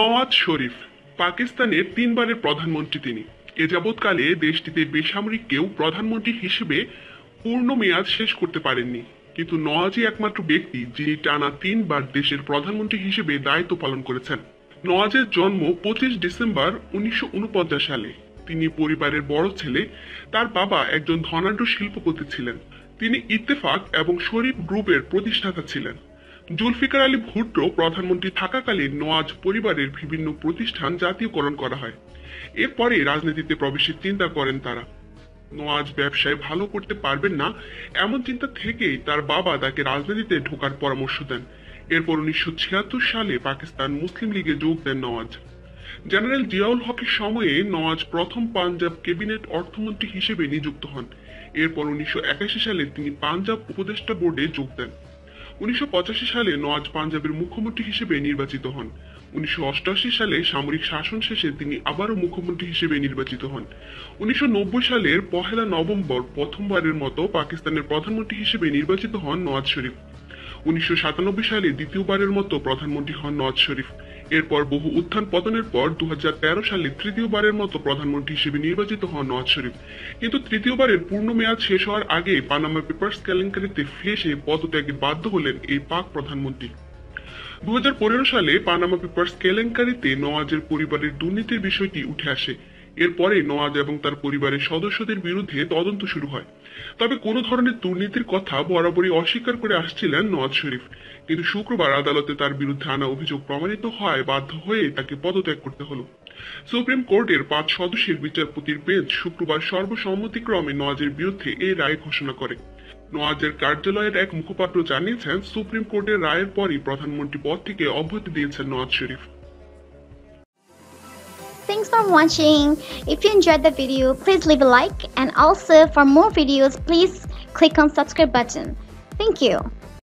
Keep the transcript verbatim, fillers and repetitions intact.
নওয়াজ শরীফ পাকিস্তানের তিনবারের প্রধানমন্ত্রী। তিনি এ যাবৎকালে দেশটিতে বেসামরিক কেউ প্রধানমন্ত্রী হিসেবে পূর্ণ মেয়াদ শেষ করতে পারেননি, কিন্তু নওয়াজই একমাত্র ব্যক্তি যিনি টানা তিনবার দেশের প্রধানমন্ত্রী হিসেবে দায়িত্ব পালন করেছেন। নওয়াজের জন্ম পঁচিশ ডিসেম্বর উনিশশো উনপঞ্চাশ সালে। তিনি পরিবারের বড় ছেলে। তার বাবা একজন ধনাঢ্য শিল্পপতি ছিলেন। তিনি ইত্তেফাক এবং শরীফ গ্রুপের প্রতিষ্ঠাতা ছিলেন। জুলফিকার আলী ভুট্টো প্রধানমন্ত্রী থাকাকালীন নওয়াজ পরিবারের বিভিন্ন প্রতিষ্ঠান জাতীয়করণ করা হয়। এরপরে রাজনীতিতে প্রবেশের চিন্তা করেন তারা। নওয়াজ ব্যবসায় ভালো করতে পারবেন না এমন চিন্তা থেকেই তার বাবা তাকে রাজনীতিতে ঢোকার পরামর্শ দেন। এরপর উনিশশো ছিয়াত্তর সালে পাকিস্তান মুসলিম লীগে যোগ দেন নওয়াজ। জেনারেল জিয়াউল হকের সময়ে নওয়াজ প্রথম পাঞ্জাব ক্যাবিনেট অর্থমন্ত্রী হিসেবে নিযুক্ত হন। এরপর উনিশশো একাশি সালে তিনি পাঞ্জাব উপদেষ্টা বোর্ডে যোগ দেন। উনিশশো পঁচাশি সালে নওয়াজ পাঞ্জাবের মুখ্যমন্ত্রী হিসেবে নির্বাচিত হন। উনিশশো অষ্টআশি সালে সামরিক শাসন শেষে তিনি আবারও মুখ্যমন্ত্রী হিসেবে নির্বাচিত হন। উনিশশো নব্বই সালের পহেলা নভেম্বর প্রথমবারের মতো পাকিস্তানের প্রধানমন্ত্রী হিসেবে নির্বাচিত হন নওয়াজ শরীফ। উনিশশো সাতানব্বই সালে দ্বিতীয়বারের মতো প্রধানমন্ত্রী হন নওয়াজ শরীফ। এরপর বহু উত্থান পতনের পর দু হাজার তেরো সালে তৃতীয়বারের মতো প্রধানমন্ত্রী হিসেবে নির্বাচিত হন নওয়াজ শরীফ। কিন্তু তৃতীয়বারের পূর্ণ মেয়াদ শেষ হওয়ার আগে পানামা পেপার্স কেলেঙ্কারিতে ফেঁসে পদত্যাগে বাধ্য হলেন এই পাক প্রধানমন্ত্রী। দু হাজার পনেরো সালে পানামা পেপার্স কেলেঙ্কারিতে নওয়াজের পরিবারের দুর্নীতির বিষয়টি উঠে আসে। এরপরে নওয়াজ এবং তার পরিবারের সদস্যদের বিরুদ্ধে তদন্ত শুরু হয়। তবে কোনো ধরনের দুর্নীতির কথা বরাবরই অস্বীকার করে আসছিলেন নওয়াজ শরীফ, কিন্তু শুক্রবার আদালতে তার বিরুদ্ধে আনা অভিযোগ প্রমাণিত হয় বাধ্য হয়ে তাকে পদত্যাগ করতে হলো। সুপ্রিম কোর্টের পাঁচ সদস্যের বিচারপতির বেঞ্চ শুক্রবার সর্বসম্মতিক্রমে নওয়াজের বিরুদ্ধে এই রায় ঘোষণা করে। নওয়াজের কার্যালয়ের এক মুখপাত্র জানিয়েছেন, সুপ্রিম কোর্টের রায়ের পরই প্রধানমন্ত্রী পদ থেকে অব্যাহতি দিয়েছেন Nawaz Sharif. Thanks for watching. If you enjoyed the video, please leave a like, and also for more videos, please click on subscribe button. Thank you.